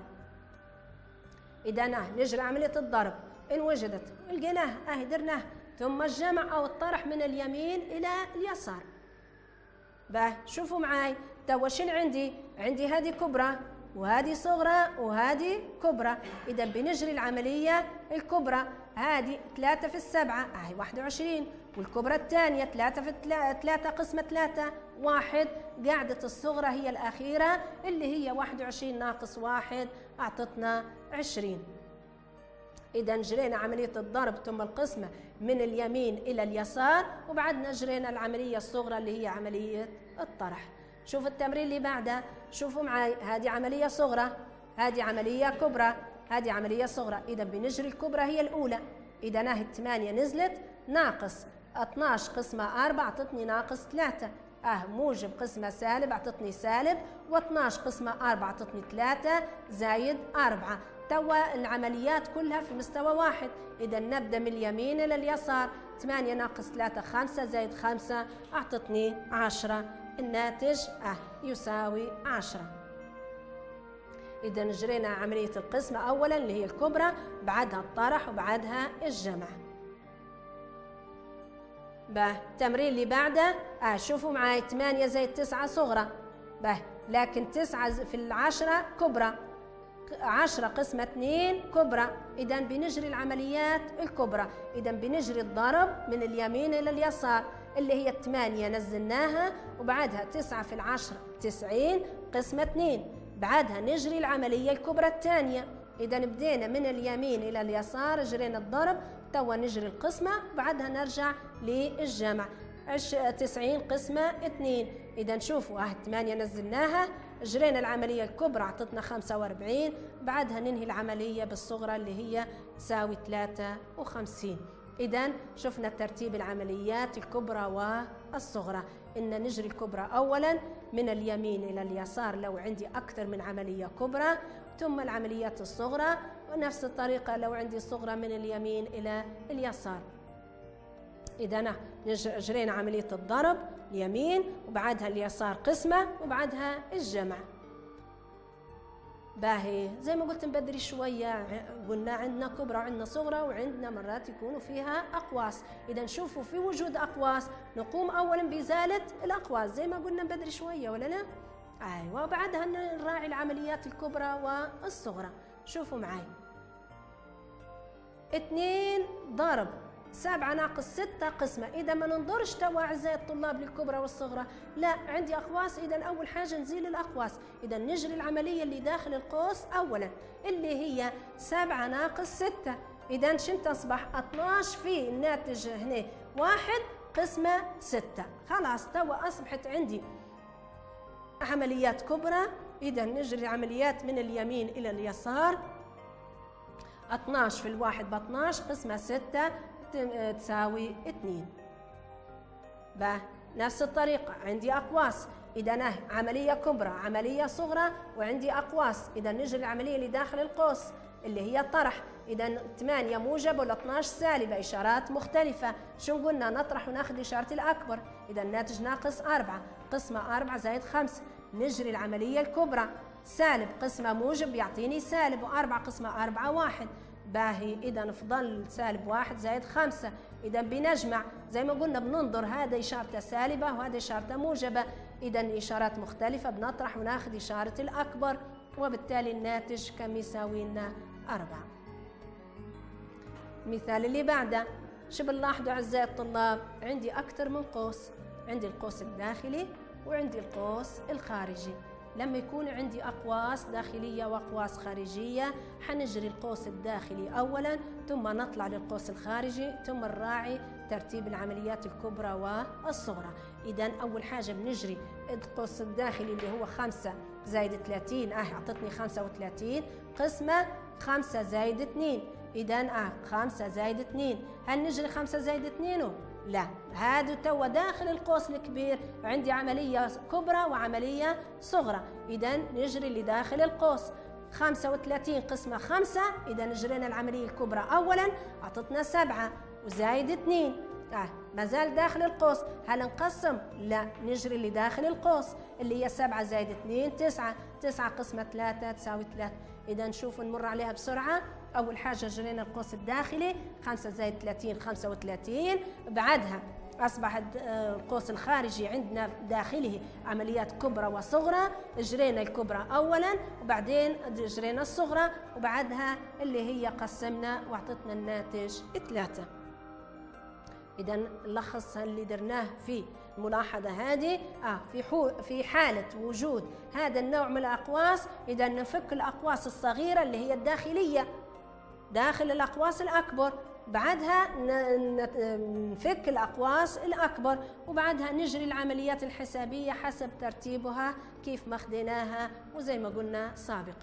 إذا نجري عملية الضرب، إن وجدت لقيناه أهي درناه، ثم الجمع أو الطرح من اليمين إلى اليسار. باه شوفوا معاي، توا شنو عندي؟ عندي هذه كبرى وهذه صغرى وهذه كبرى. إذا بنجري العملية الكبرى، هذه ثلاثة في السبعة أهي واحد وعشرين، والكبرى الثانية ثلاثة في ثلاثة قسمة ثلاثة واحد. قاعدة الصغرى هي الأخيرة اللي هي واحد وعشرين ناقص واحد أعطتنا عشرين. إذا جرينا عملية الضرب ثم القسمة من اليمين إلى اليسار، وبعدنا جرينا العملية الصغرى اللي هي عملية الطرح. شوفوا التمرين اللي بعده، شوفوا معي، هذه عملية صغرى، هذه عملية كبرى، هذه عملية صغرى. إذا بنجري الكبرى هي الأولى. إذا ناهي الثمانية نزلت، ناقص اثناش قسمة أربعة أعطتني ناقص ثلاثة. أه موجب قسمة سالب أعطتني سالب، واثناش قسمة أربعة أعطتني ثلاثة زايد أربعة. توا العمليات كلها في مستوى واحد. إذا نبدأ من اليمين إلى اليسار. ثمانية ناقص ثلاثة خمسة زايد خمسة أعطتني عشرة. الناتج أه يساوي عشرة. إذا جرينا عملية القسمة أولا اللي هي الكبرى، بعدها الطرح وبعدها الجمع. باه التمرين اللي بعده، آه شوفوا معي، ثمانية زائد تسعة صغرى، باه لكن تسعة في العشرة كبرى، عشرة قسمة اثنين كبرى. إذا بنجري العمليات الكبرى. إذا بنجري الضرب من اليمين إلى اليسار اللي هي الثمانية نزلناها، وبعدها تسعة في العشرة تسعين قسمة اثنين. بعدها نجري العملية الكبرى الثانية. إذا بدينا من اليمين إلى اليسار، جرينا الضرب، توا نجري القسمة، بعدها نرجع للجمع. تسعين قسمة اثنين. إذا شوفوا اه ثمانية نزلناها، جرينا العملية الكبرى أعطتنا خمسة وأربعين، بعدها ننهي العملية بالصغرى اللي هي تساوي ثلاثة وخمسين. إذا شفنا ترتيب العمليات الكبرى والصغرى، إن نجري الكبرى أولا من اليمين إلى اليسار لو عندي أكثر من عملية كبرى، ثم العمليات الصغرى، ونفس الطريقة لو عندي صغرى من اليمين إلى اليسار. إذا جرينا عملية الضرب اليمين، وبعدها اليسار قسمة، وبعدها الجمع. باهي زي ما قلت بدري شوية، قلنا عندنا كبرى وعندنا صغرى، وعندنا مرات يكونوا فيها أقواس. إذا نشوفوا في وجود أقواس نقوم أولا بإزالة الأقواس زي ما قلنا بدري شوية، ولا لا؟ أيوة، وبعدها نراعي العمليات الكبرى والصغرى. شوفوا معي، اثنين ضرب سبعة ناقص ستة قسمة. إذا ما ننظرش توا أعزائي الطلاب للكبرى والصغرى، لا عندي أقواس، إذا أول حاجة نزيل الأقواس. إذا نجري العملية اللي داخل القوس أولا اللي هي سبعة ناقص ستة. إذا شنو تصبح؟ اثناش في الناتج هنا واحد قسمة ستة. خلاص توا أصبحت عندي عمليات كبرى. إذا نجري عمليات من اليمين إلى اليسار. اثناش في الواحد ب اثناش قسمة ستة تساوي اثنين. با نفس الطريقة عندي أقواس، إذا عملية كبرى عملية صغرى وعندي أقواس، إذا نجري العملية اللي داخل القوس اللي هي الطرح. إذا ثمانية موجب ولا اثناشر سالبة، إشارات مختلفة. شو قلنا؟ نطرح وناخذ إشارة الأكبر، إذا الناتج ناقص أربعة، قسمة أربعة زائد خمسة. نجري العملية الكبرى، سالب قسمة موجب يعطيني سالب، وأربعة قسمة أربعة واحد. باهي، إذا نفضل سالب واحد زائد خمسة. إذا بنجمع زي ما قلنا، بننظر هذا إشارته سالبة وهذا إشارته موجبة، إذا إشارات مختلفة، بنطرح وناخذ إشارة الأكبر، وبالتالي الناتج كم يساوي لنا؟ أربعة. المثال اللي بعده، شو بنلاحظوا أعزائي الطلاب؟ عندي أكثر من قوس، عندي القوس الداخلي وعندي القوس الخارجي. لما يكون عندي أقواس داخلية وأقواس خارجية، حنجري القوس الداخلي أولاً، ثم نطلع للقوس الخارجي، ثم نراعي ترتيب العمليات الكبرى والصغرى. إذا أول حاجة بنجري القوس الداخلي اللي هو خمسة زائد ثلاثين، آه أعطتني خمسة وثلاثين، قسمة خمسة زائد اثنين، إذا آه خمسة زائد اثنين. هل نجري خمسة زائد اثنين؟ لا، هذا توا داخل القوس الكبير عندي عملية كبرى وعملية صغرى، إذا نجري اللي داخل القوس. خمسة وثلاثين قسمة خمسة، إذا نجرينا العملية الكبرى أولاً، أعطتنا سبعة وزايد اثنين، آه ما زال داخل القوس. هل نقسم؟ لا، نجري اللي داخل القوس اللي هي سبعة زايد اثنين تسعة، تسعة قسمة ثلاثة تساوي ثلاثة. إذا نشوف نمر عليها بسرعة. أول حاجة جرينا القوس الداخلي، خمسة زائد ثلاثين خمسة وثلاثين، بعدها أصبح القوس الخارجي عندنا داخله عمليات كبرى وصغرى، جرينا الكبرى أولاً وبعدين جرينا الصغرى، وبعدها اللي هي قسمنا وأعطتنا الناتج ثلاثة. إذا نلخص اللي درناه في الملاحظة هذه، آه في في حالة وجود هذا النوع من الأقواس، إذا نفك الأقواس الصغيرة اللي هي الداخلية داخل الأقواس الأكبر، بعدها نفك الأقواس الأكبر، وبعدها نجري العمليات الحسابية حسب ترتيبها كيف ما خديناها وزي ما قلنا سابقا.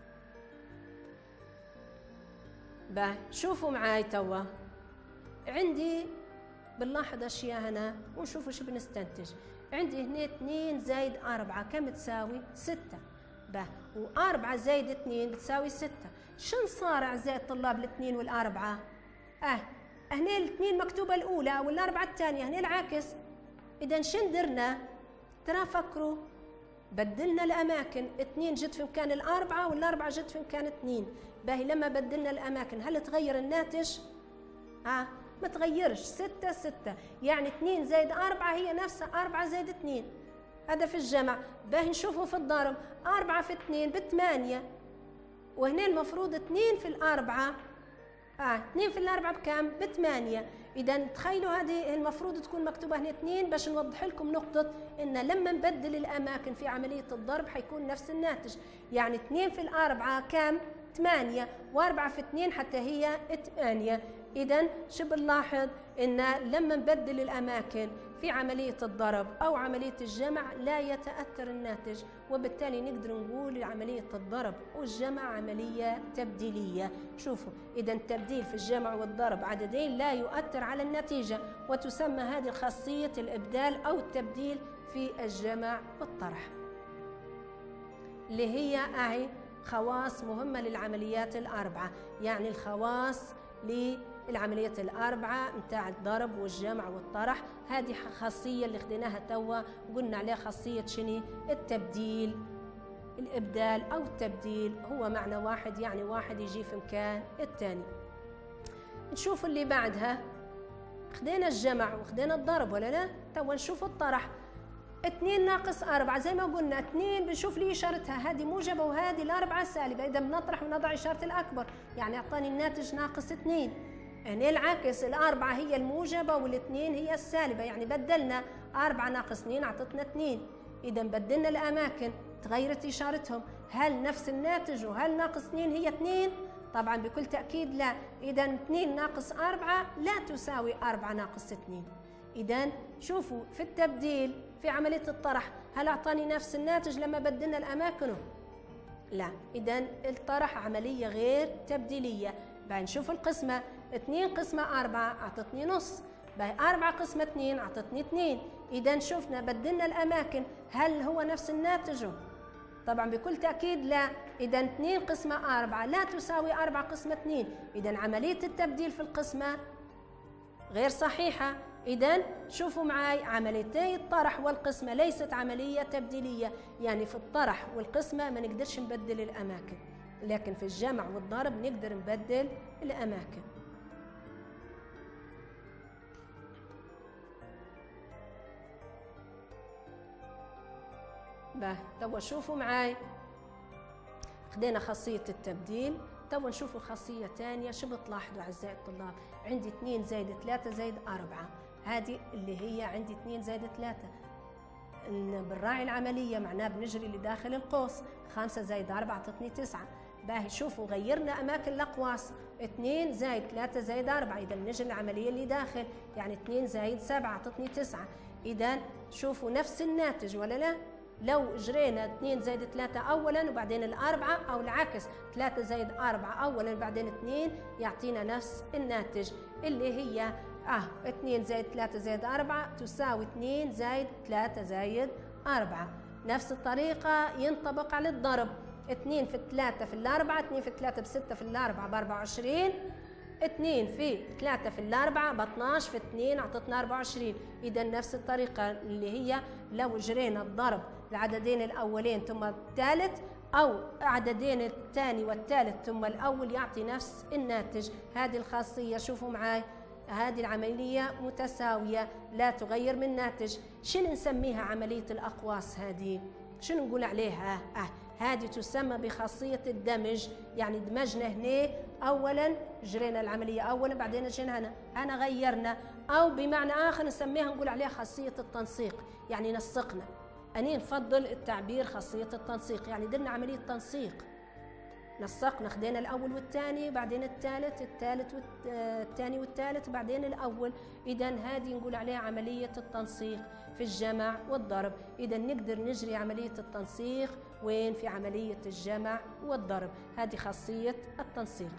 با شوفوا معاي توا، عندي بنلاحظ أشياء هنا ونشوفوا شو بنستنتج. عندي هنا اثنين زائد أربعة كم تساوي؟ ستة. با وأربعة زائد اثنين بتساوي ستة. شن صار أعزائي الطلاب الاثنين والأربعة؟ آه هنا الاثنين مكتوبة الأولى والأربعة الثانية، هنا العكس. إذا شن درنا؟ ترى فكروا، بدلنا الأماكن، اثنين جت في مكان الأربعة والأربعة جت في مكان اثنين. باهي لما بدلنا الأماكن هل تغير الناتج؟ آه ما تغيرش، ستة ستة، يعني اثنين زائد أربعة هي نفسها أربعة زائد اثنين، هذا في الجمع. باهي نشوفه في الضرب، أربعة في اثنين بثمانية، وهنا المفروض اثنين في الأربعة، آه اثنين في الأربعة بكام؟ بثمانية. إذا تخيلوا هذه المفروض تكون مكتوبة هنا اثنين باش نوضح لكم نقطة إن لما نبدل الأماكن في عملية الضرب حيكون نفس الناتج، يعني اثنين في الأربعة كام؟ ثمانية، وأربعة في اثنين حتى هي ثمانية. إذا شو بنلاحظ؟ إن لما نبدل الأماكن في عملية الضرب أو عملية الجمع لا يتأثر الناتج، وبالتالي نقدر نقول عملية الضرب والجمع عملية تبديلية. شوفوا، إذا التبديل في الجمع والضرب عددين لا يؤثر على النتيجة، وتسمى هذه خاصية الإبدال أو التبديل في الجمع والطرح، اللي هي أهي خواص مهمة للعمليات الأربعة، يعني الخواص للعمليات الأربعة متاع الضرب والجمع والطرح. هذه خاصية اللي خديناها توا وقلنا عليها خاصية شنو؟ التبديل. الإبدال أو التبديل هو معنى واحد، يعني واحد يجي في مكان الثاني. نشوف اللي بعدها، خدينا الجمع وخدينا الضرب ولا لا؟ توا نشوف الطرح. اثنين ناقص أربعة زي ما قلنا، اثنين بنشوف لي إشارتها، هذه موجبة وهذه الأربعة سالبة، إذا بنطرح ونضع إشارة الأكبر، يعني أعطاني الناتج ناقص اثنين. هنا العكس، الأربعة هي الموجبة والاثنين هي السالبة، يعني بدلنا أربعة ناقص اثنين أعطتنا اثنين. إذا بدلنا الأماكن تغيرت إشارتهم، هل نفس الناتج وهل ناقص اثنين هي اثنين؟ طبعا بكل تأكيد لا. إذا اثنين ناقص أربعة لا تساوي أربعة ناقص اثنين. إذا شوفوا في التبديل في عملية الطرح، هل أعطاني نفس الناتج لما بدلنا الأماكن؟ لا. إذا الطرح عملية غير تبديلية. بعد نشوف القسمة، اثنين قسمة أربعة أعطتني نص. باهي أربعة قسمة اثنين أعطتني اثنين. إذا شفنا بدلنا الأماكن، هل هو نفس الناتج؟ طبعا بكل تأكيد لا. إذا اثنين قسمة أربعة لا تساوي أربعة قسمة اثنين، إذا عملية التبديل في القسمة غير صحيحة. إذا شوفوا معي عمليتي الطرح والقسمة ليست عملية تبديلية، يعني في الطرح والقسمة ما نقدرش نبدل الأماكن، لكن في الجمع والضرب نقدر نبدل الأماكن. باه توا شوفوا معاي خدينا خاصية التبديل، توا نشوفوا خاصية ثانية. شو بتلاحظوا أعزائي الطلاب؟ عندي اثنين زائد ثلاثة زائد أربعة، هذه اللي هي عندي اثنين زائد ثلاثة. بالراعي العملية معناه بنجري لداخل القوس، خمسة زائد أربعة أعطتني تسعة. باهي شوفوا غيرنا أماكن الأقواس، اثنين زائد ثلاثة زائد أربعة، إذا بنجري العملية اللي داخل، يعني اثنين زائد سبعة أعطتني تسعة. إذا شوفوا نفس الناتج ولا لا؟ لو جرينا اثنين زائد ثلاثة أولاً وبعدين الأربعة، أو العكس ثلاثة زائد أربعة أولاً وبعدين اثنين، يعطينا نفس الناتج اللي هي آه اثنين زائد ثلاثة زائد أربعة تساوي اثنين زائد ثلاثة زائد أربعة. نفس الطريقة ينطبق على الضرب، اثنين في ثلاثة في الأربعة، اثنين في ثلاثة بستة في الأربعة بأربعة وعشرين، اثنين في ثلاثة في الأربعة ب اثناش في اثنين أعطتنا أربعة وعشرين. إذا نفس الطريقة اللي هي لو جرينا الضرب العددين الأولين ثم الثالث، أو عددين الثاني والثالث ثم الأول، يعطي نفس الناتج. هذه الخاصية شوفوا معي، هذه العملية متساوية لا تغير من الناتج. شنو نسميها عملية الأقواس هذه؟ شنو نقول عليها؟ آه هذه تسمى بخاصية الدمج، يعني دمجنا هنا أولا، جرينا العملية أولا بعدين جينا هنا أنا غيرنا، أو بمعنى آخر نسميها نقول عليها خاصية التنسيق، يعني نسقنا. أنا نفضل التعبير خاصية التنسيق، يعني درنا عملية تنسيق، نسقنا، خدينا الأول والثاني بعدين الثالث، الثالث والثاني والثالث بعدين الأول. إذا هذه نقول عليها عملية التنسيق في الجمع والضرب. إذا نقدر نجري عملية التنسيق وين؟ في عملية الجمع والضرب. هذه خاصية التنسيق.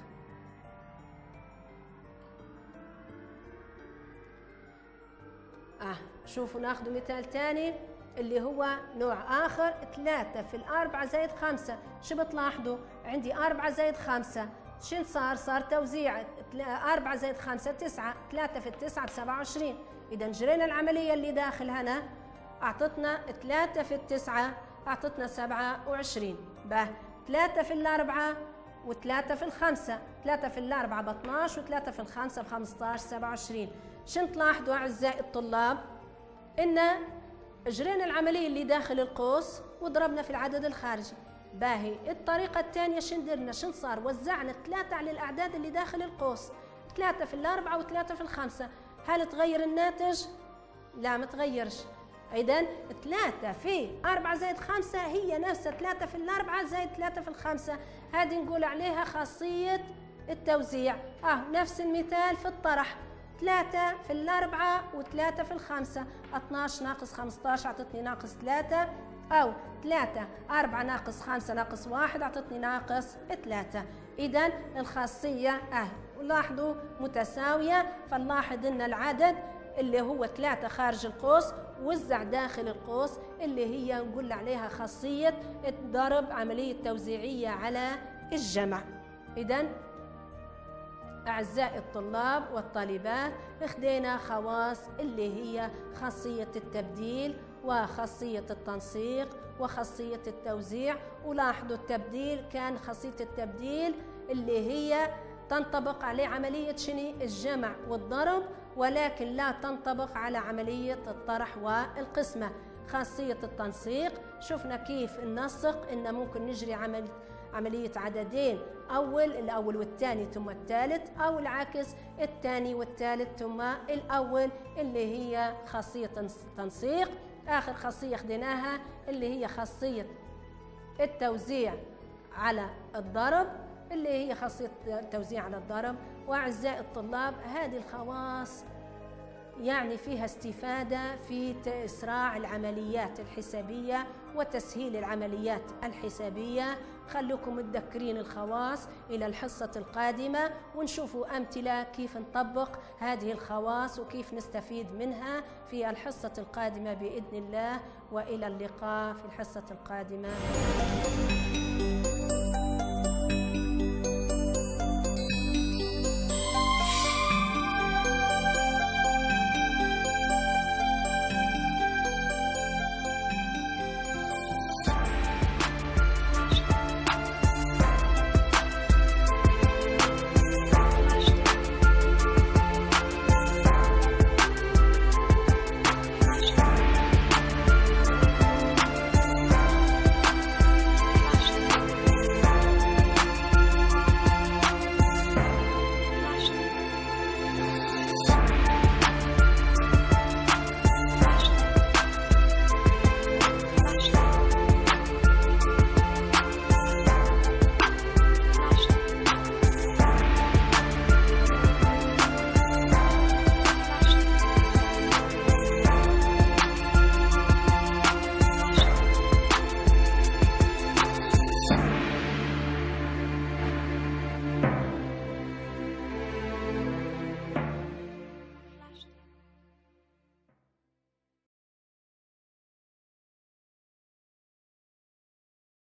آه شوفوا ناخذ مثال ثاني اللي هو نوع آخر، ثلاثة في الأربعة زائد خمسة. شو بتلاحظوا؟ عندي أربعة زائد خمسة، شنو صار؟ صار توزيع، أربعة زائد خمسة تسعة، ثلاثة في التسعة بسبعة وعشرين. إذا جرينا العملية اللي داخل هنا أعطتنا ثلاثة في التسعة أعطتنا سبعة وعشرين. به ثلاثة في الأربعة وثلاثة في الخمسة، ثلاثة في الأربعة ب اثناش وثلاثة في الخمسة ب خمسطاش، سبعة وعشرين. شنو تلاحظوا أعزائي الطلاب؟ إن جرينا العملية اللي داخل القوس وضربنا في العدد الخارجي. باهي الطريقة الثانية شن درنا؟ شن صار؟ وزعنا الثلاثة على الأعداد اللي داخل القوس، ثلاثة في الأربعة وثلاثة في الخمسة. هل تغير الناتج؟ لا ما تغيرش. إذن ثلاثة في أربعة زائد خمسة هي نفسها ثلاثة في الأربعة زائد ثلاثة في الخمسة. هذه نقول عليها خاصية التوزيع. آه نفس المثال في الطرح، ثلاثة في الأربعة وثلاثة في الخمسة، اثناش ناقص خمسطاش أعطتني ناقص ثلاثة، أو ثلاثة أربعة ناقص خمسة ناقص واحد أعطتني ناقص ثلاثة. إذن الخاصية أه لاحظوا متساوية، فنلاحظ أن العدد اللي هو ثلاثة خارج القوس وزع داخل القوس، اللي هي نقول عليها خاصية الضرب، عملية توزيعية على الجمع. إذن أعزائي الطلاب والطالبات خدينا خواص اللي هي خاصية التبديل وخاصية التنسيق وخاصية التوزيع. ولاحظوا التبديل كان خاصية التبديل اللي هي تنطبق عليه عملية شنو؟ الجمع والضرب، ولكن لا تنطبق على عملية الطرح والقسمة. خاصية التنسيق شفنا كيف النسق، إن ممكن نجري عمل عملية عددين، أول الأول والثاني ثم الثالث، أو العكس الثاني والثالث ثم الأول، اللي هي خاصية تنسيق. آخر خاصية خديناها اللي هي خاصية التوزيع على الضرب، اللي هي خاصية التوزيع على الضرب. وأعزائي الطلاب هذه الخواص يعني فيها استفادة في إسراع العمليات الحسابية وتسهيل العمليات الحسابية. خلوكم متذكرين الخواص إلى الحصة القادمة، ونشوفوا أمثلة كيف نطبق هذه الخواص وكيف نستفيد منها في الحصة القادمة بإذن الله. وإلى اللقاء في الحصة القادمة.